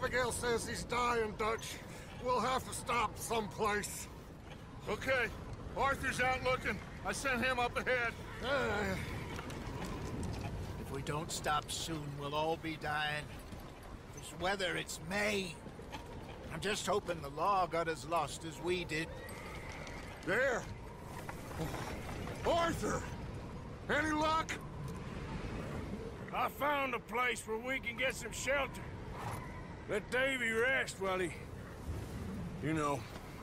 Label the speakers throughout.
Speaker 1: Abigail says he's dying, Dutch. We'll have to stop someplace.
Speaker 2: Okay. Arthur's out looking. I sent him up ahead.
Speaker 3: If we don't stop soon, we'll all be dying. This weather, it's May. I'm just hoping the law got as lost as we did.
Speaker 1: There! Arthur! Any luck?
Speaker 4: I found a place where we can get some shelter. Let Davy rest while he... You know.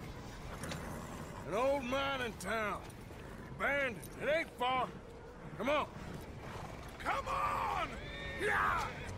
Speaker 4: An old mining town. Abandoned. It ain't far. Come on. Come on! Yeah!